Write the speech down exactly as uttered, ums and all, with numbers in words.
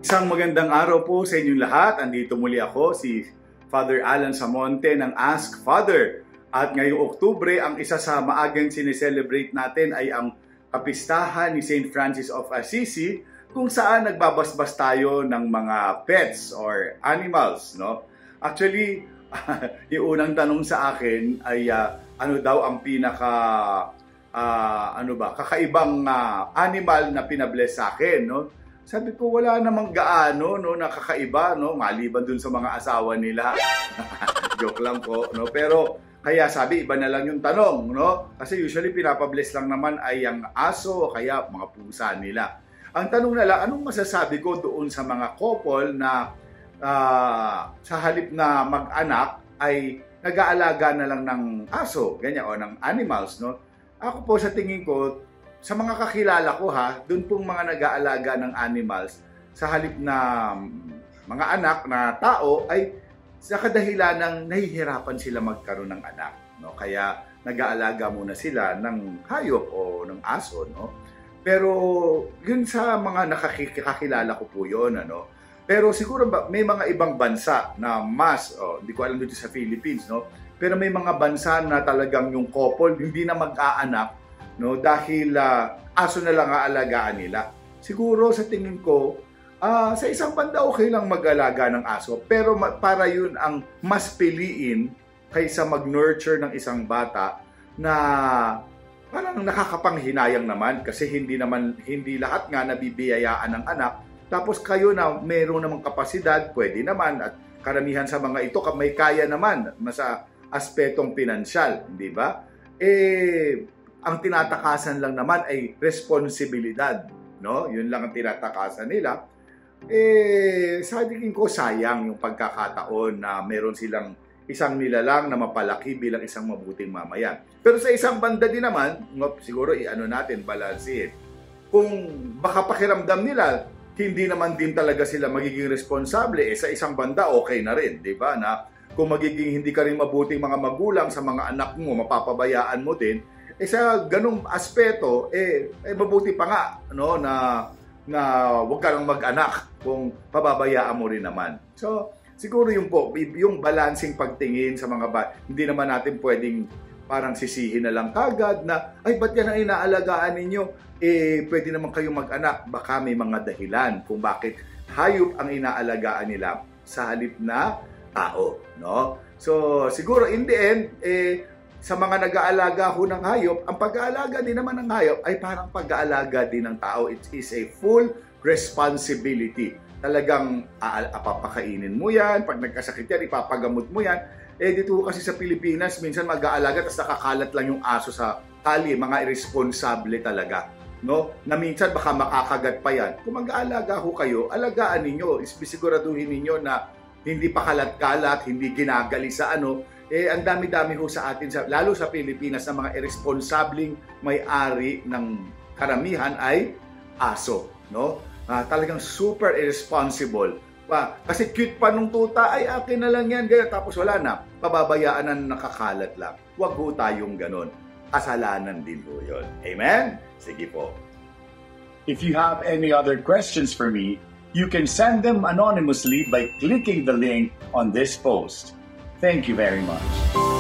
Isang magandang araw po sa inyong lahat. Andito muli ako, si Father Alan Samonte ng Ask Father. At ngayong Oktubre, ang isa sa maagang sineselebrate natin ay ang kapistahan ni Saint Francis of Assisi, kung saan nagbabasbas tayo ng mga pets or animals, no? Actually, yung unang tanong sa akin ay uh, ano daw ang pinaka uh, ano ba, kakaibang uh, animal na pinabless sa akin, no? Sabi ko, wala namang gaano, no, nakakaiba, no, maliban dun sa mga asawa nila. Joke lang po, no? Pero kaya sabi, iba na lang yung tanong, no? Kasi usually pinapabless lang naman ay ang aso o kaya mga pusa nila. Ang tanong na lang, anong masasabi ko doon sa mga couple na uh, sa halip na mag-anak ay nag-aalaga na lang ng aso, ganyan, o ng animals, no? Ako po sa tingin ko, sa mga kakilala ko ha, doon pong mga nag-aalaga ng animals, sa halip na mga anak na tao, ay sa kadahilan ng nahihirapan sila magkaroon ng anak, no? Kaya nag-aalaga muna sila ng hayop o ng aso, no? Pero yun sa mga nakakilala ko po yun, ano? Pero siguro ba, may mga ibang bansa na mas, oh, hindi ko alam dito sa Philippines, no? Pero may mga bansa na talagang yung couple hindi na mag-aanak, no, dahil uh, aso na lang aalagaan nila. Siguro sa tingin ko, uh, sa isang banda okay lang mag-alaga ng aso, pero para yun ang mas piliin kaysa mag-nurture ng isang bata na parang nakakapanghinayang naman kasi hindi naman hindi lahat nga nabibiyayaan ng anak. Tapos kayo na mayroon namang kapasidad, pwede naman, at karamihan sa mga ito may kaya naman sa aspetong pinansyal, di ba? Eh ang tinatakasan lang naman ay responsibilidad, no? Yun lang ang tinatakasan nila. Eh, sa tingin ko sayang yung pagkakataon na meron silang isang nilalang na mapalaki bilang isang mabuting mamayan. Pero sa isang banda din naman, siguro i-ano natin, balansin. Kung baka pakiramdam nila, hindi naman din talaga sila magiging responsable, eh sa isang banda okay na rin, di ba? Na kung magiging hindi ka rin mabuting mga magulang sa mga anak mo, mapapabayaan mo din, eh sa ganung aspeto, eh, eh mabuti pa nga, no, na, na huwag ka lang mag-anak kung pababayaan mo rin naman. So, siguro yung po, yung balancing pagtingin sa mga ba, hindi naman natin pwedeng parang sisihin na lang kagad na, ay, ba't yan ang inaalagaan ninyo? Eh, pwede naman kayong mag-anak. Baka may mga dahilan kung bakit hayop ang inaalagaan nila sa halip na tao, no? So, siguro in the end, eh, sa mga nag-aalaga ho ng hayop, ang pag-aalaga din naman ng hayop ay parang pag-aalaga din ng tao. It is a full responsibility. Talagang apapakainin mo yan, pag nagkasakit yan, ipapagamot mo yan. Eh dito kasi sa Pilipinas, minsan mag-aalaga tapos nakakalat lang yung aso sa tali, mga irresponsable talaga, no? Na minsan baka makakagat pa yan. Kung mag-aalaga ho kayo, alagaan ninyo, siguraduhin ninyo na hindi pa kalat-kalat, hindi ginagali sa ano. Eh, ang dami-dami ho sa atin, lalo sa Pilipinas, na mga irresponsableng may-ari ng karamihan ay aso, no? Uh, talagang super irresponsible. Pa, kasi cute pa nung tuta, ay akin na lang yan, ganyan. Tapos wala na, pababayaan na nakakalat lang. Huwag ho tayong ganon. Kasalanan din ho yun. Amen? Sige po. If you have any other questions for me, you can send them anonymously by clicking the link on this post. Thank you very much.